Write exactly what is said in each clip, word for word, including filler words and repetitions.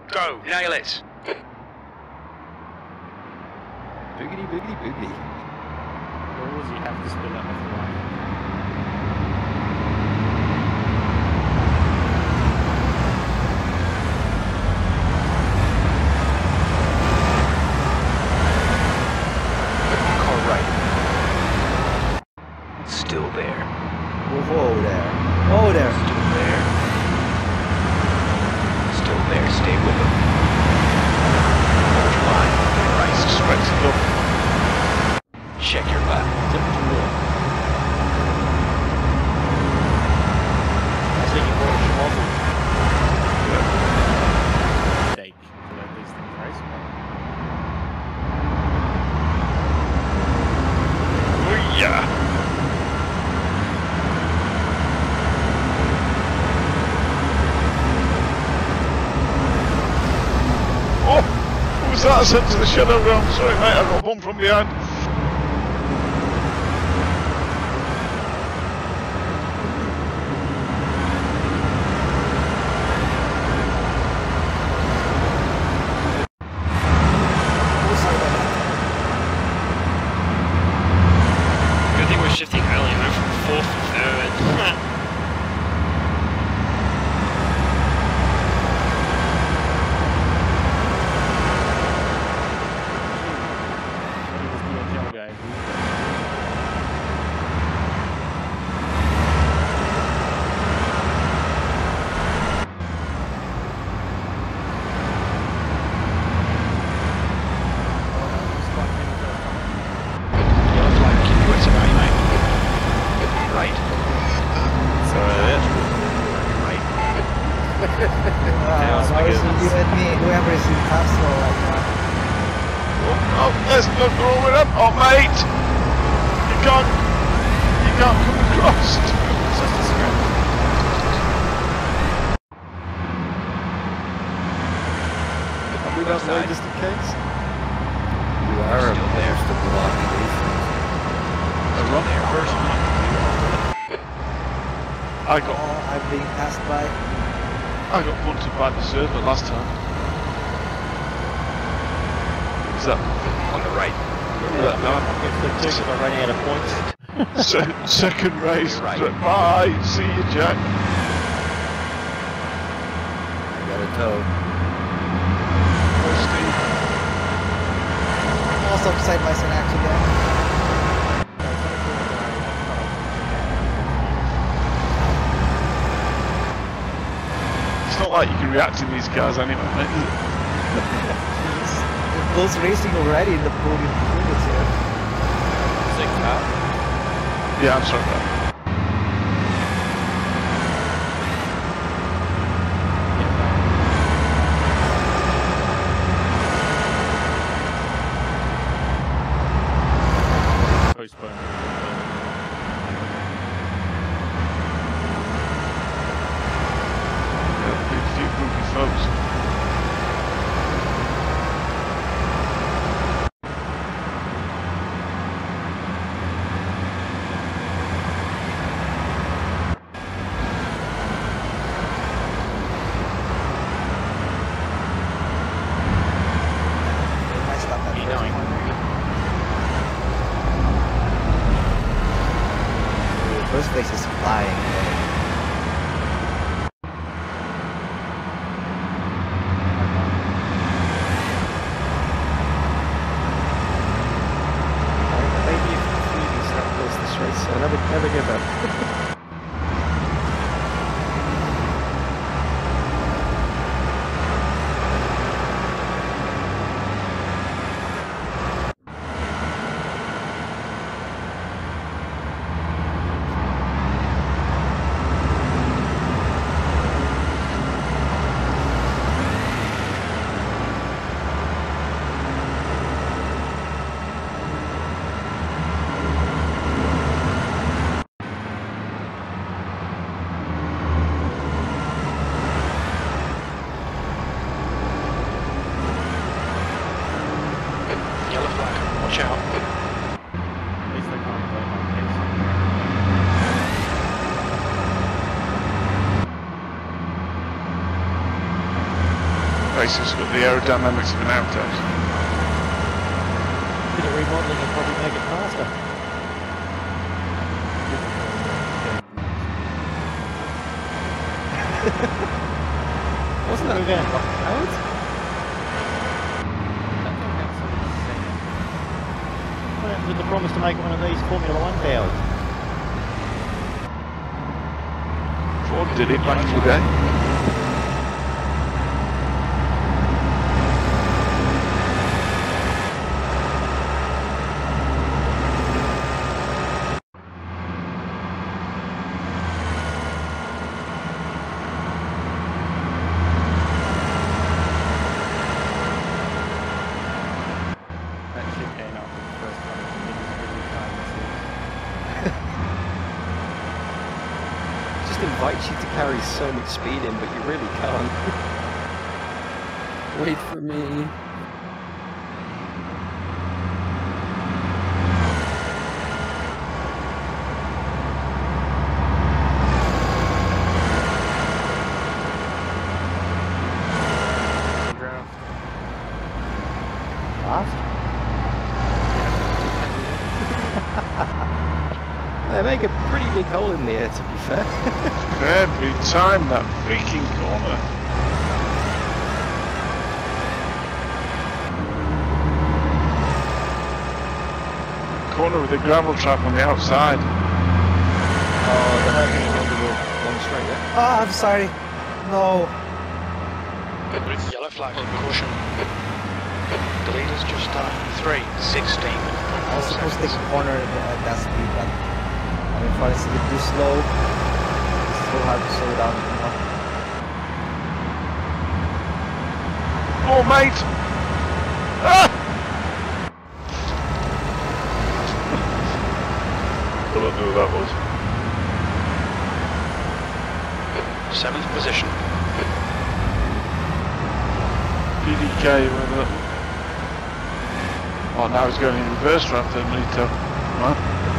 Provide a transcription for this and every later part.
Go, nail it. Boogity, boogity, boogity. Always you have to spin up off the line. Car right. Still there. Whoa there. Whoa there. Still there. Still there. Stay with him. Hold your line. Right. Spread to go. Check your left. Tip to wheel. I think you brought a schmozzle. Mistake to let these things race. Oh yeah. Oh, what was that? I sent to the shadow realm. Sorry, mate. I got one from behind. Shifting early, went from fourth to third. There's nothing wrong with him. Oh, mate! You can't... You can't come across. It's just a scratch. Are we not low just in case? You are still there. To block these things. The wrong person. I got... Oh, I'm being passed by. I got bunted by the server last time. Is that... On the right. Yeah, no, it's the two because I'm running out of points. Se second race. Right. Bye. See you, Jack. I got a tow. Oh, Steve. Also side by side action there. It's not like you can react in these cars anyway, mate, is it? Those racing already in the podium units here. Is it car? Yeah, I'm sorry about that. Postpone. Yeah, big few groupy folks. First place is flying. Maybe if the freebies have closed this race, so never, never give up. Basically, it's got the aerodynamics of an outhouse. Bit of remodeling will probably make it faster. Wasn't that Move in. out? What happened with the promise to make one of these Formula One cows? Ford did it back in the day. That shit came out for the first time. It was really kind Just invites you to carry so much speed in, but you really can't. Wait for me. They make a pretty big hole in the air, to be fair. Every time that freaking corner. Corner with the gravel trap on the outside. Oh, the hairpin on the long straight there. Oh, I'm sorry. No. Yellow flag, caution. The leader's just started three sixteen. I was supposed to take a corner at that speed, but I mean, for it's a bit too slow. It's so hard to slow down. You know? Oh, mate! Ah! I don't know who that was. Seventh position. P D K with it. Oh, now he's going in reverse ramp then, Lito. Right.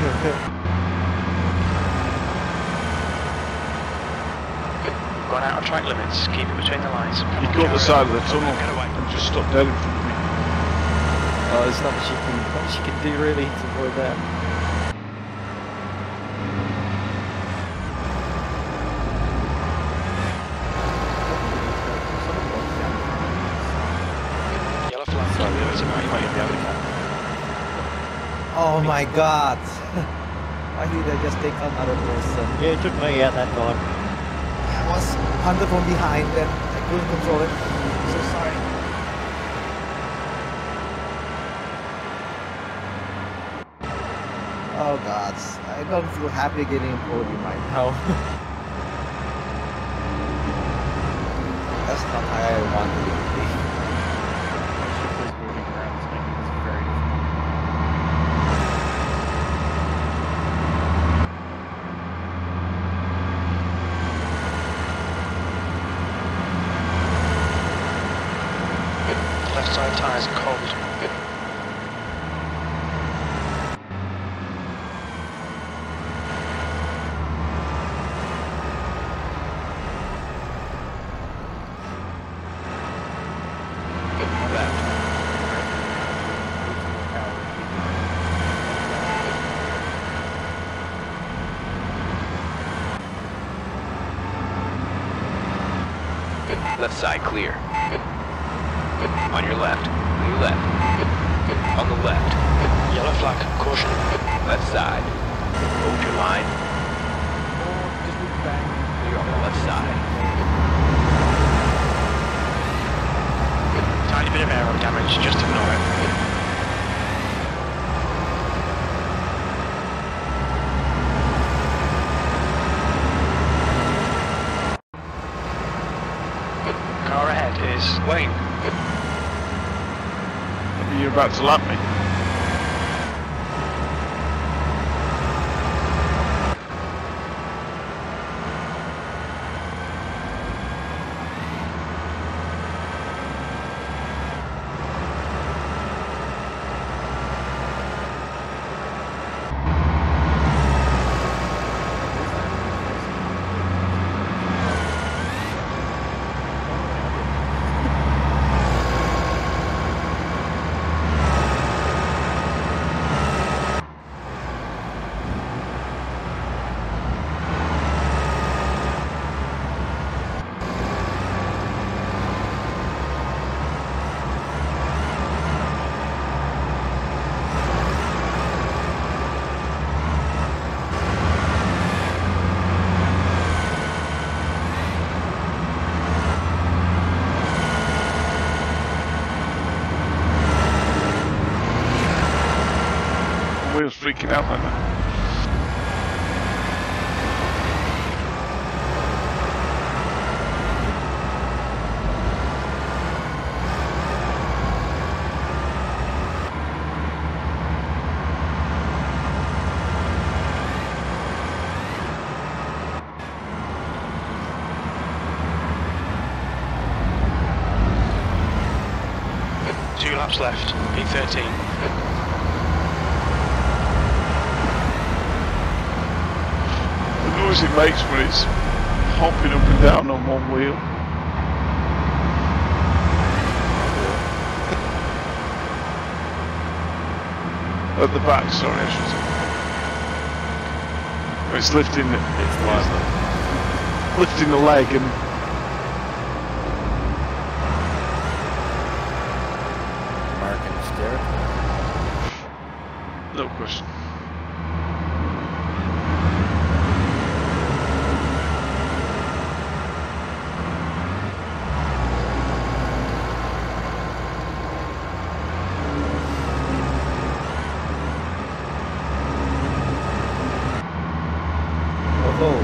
Gone out of track limits. Keep it between the lines. Come He on, caught the carry side on. of the tunnel Get away. and just stopped dead in front of me. Oh, there's nothing she can, nothing she can do really to avoid that. Yellow flag. Sorry, there was a right way in the other car. Oh my god. Why did I just take another person? Yeah, it took me out that time. I was hunted from behind and I couldn't control it. I'm so sorry. Oh god, I don't feel happy getting a podium right now. That's not how I wanted it to be. Ship was moving around, it's making this very difficult. Left side tyres are cold. Left. Left side clear. On your left. On your left. On the left. Yellow flag. Caution. Left side. Hold your line. You're on the left side. Tiny bit of aero damage. Just ignore it. Car ahead is Wayne. Maybe you're about to lap me. wheels freaking out like that. Two laps left, P thirteen. The noise it makes when it's hopping up and down on one wheel. At the back, sorry, I should say. It's lifting it. It's like lifting the leg and no question. Oh,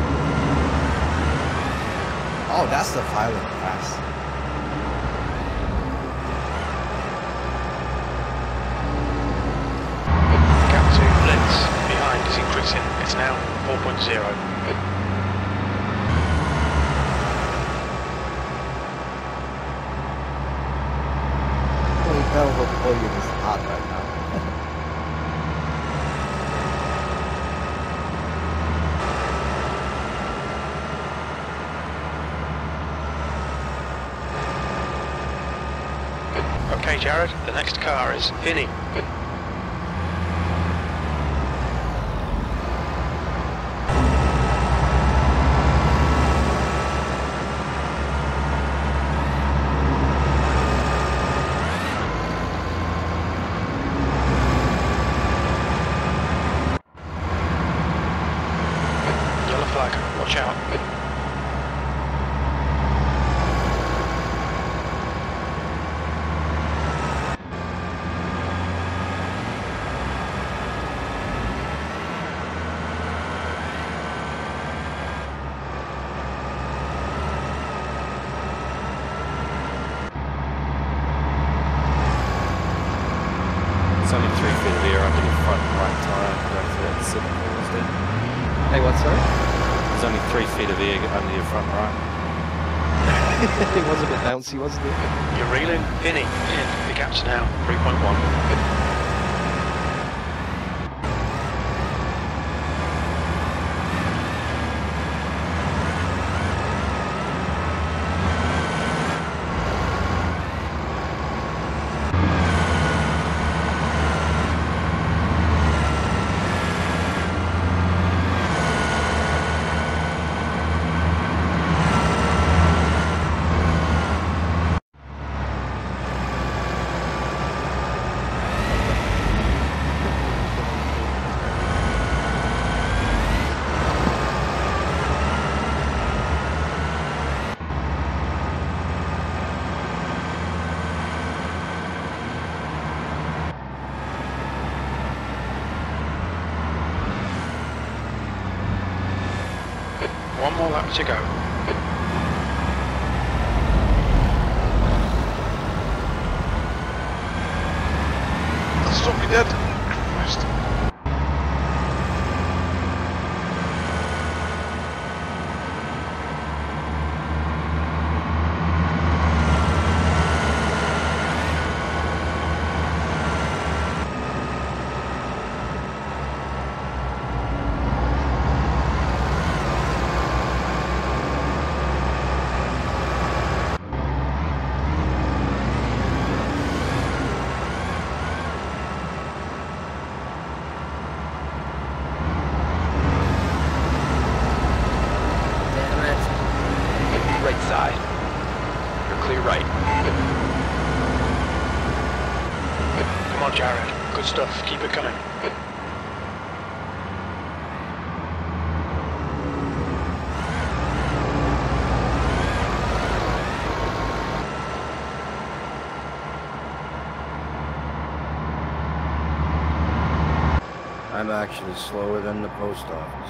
oh, that's the violent pass. Is increasing. It's now four point zero. Holy hell, the volume is hot right now. Okay, Jared, the next car is Vinny. Watch out. It's only three feet of air under your front right tyre going through that seven corners there. Hey, what, sorry? There's only three feet of air under your front right. It was a bit bouncy, wasn't it? You're reeling Vinny in. The gap's now three point one. One more lap to go. Stop me dead. Christ. Right side. You're clear right. Come on, Jared. Good stuff. Keep it coming. I'm actually slower than the post office.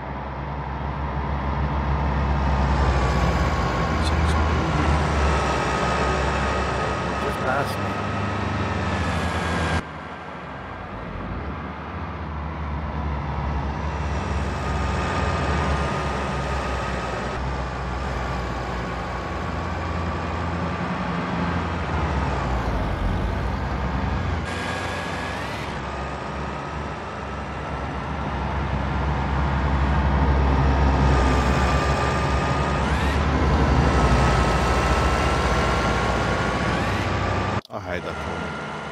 Just past me. I hate that corner.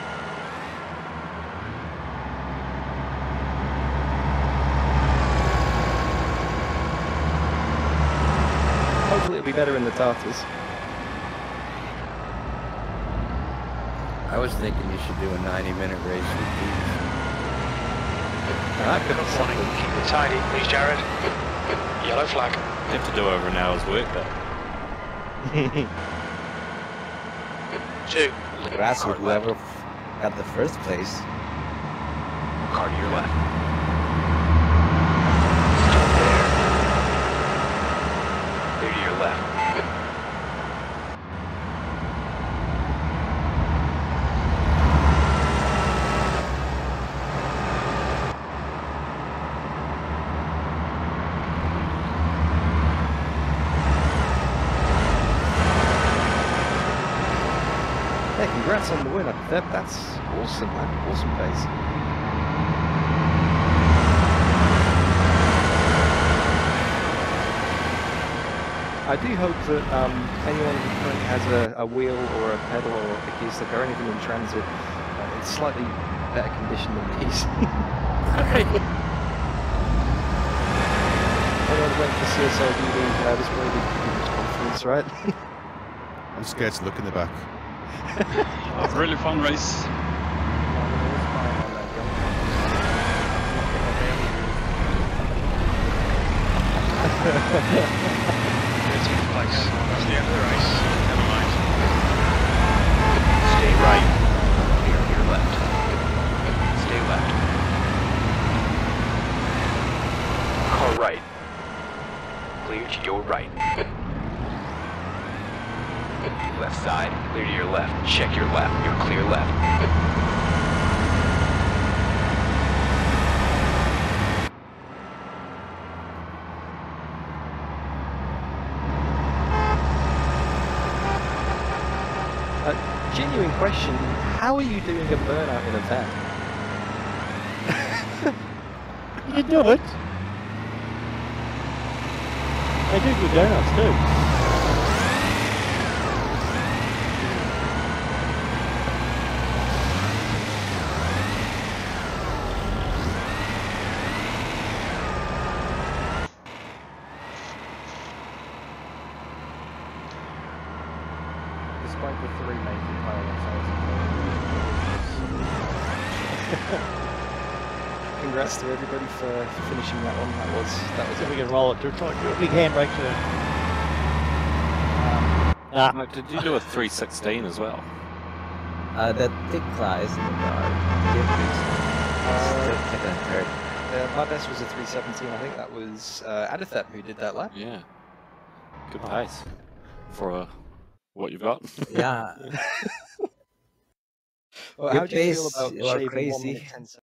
Hopefully it'll be better in the Tartars. I was thinking you should do a ninety minute race with these. That could be Good morning. something. Keep it tidy, please, Jared. Yellow flag. You have to do over an hour's work though. Two. Congrats Car with left. whoever got the first place. Car to your left. Stop there. Clear to your left. Yeah, congrats on the win. That, that's awesome, man. Awesome pace. I do hope that um, anyone who currently has a, a wheel or a pedal or a gear stick or anything in transit, uh, it's slightly better condition than these. Anyone went for C S L D, uh, this probably people's confidence, right? I'm scared to look in the back. A really fun race. thirteenth place. That's the end of the race. Never mind. Stay right. Clear to your left. Stay left. Car right. Clear to your right. Left side. Clear to your left. Check your left. You're clear left. Uh, genuine question, how are you doing a burnout in a van? You do it. I do good downouts too. Despite the three naked pilots, I Congrats to everybody for, for finishing that one. That was that was See if we epic. can roll it. Do a big handbrake to. Ah, Mike, did you do a three sixteen as well? Uh, that thick class in the car. Still second and third. Uh, my best was a three seventeen. I think that was uh, Adithep who did that lap. Yeah. Good pace for uh, what you've got. Yeah. Well, Your how do you feel pace, about you are shaving one crazy. minute ten seconds?